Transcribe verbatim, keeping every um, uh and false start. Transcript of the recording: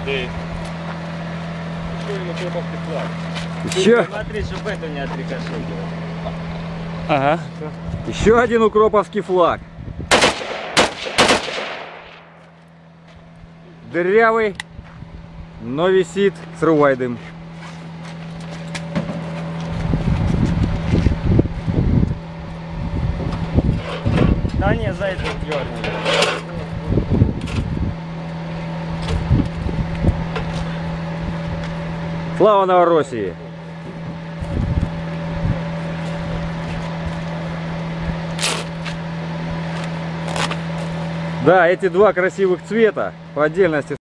Еще один укроповский флаг. Еще? Смотри, чтобы это не отрикошетило. Ага. Еще один укроповский флаг. Дырявый, но висит, срывай дым. Да не, за это дерни. Слава Новороссии! Да, эти два красивых цвета по отдельности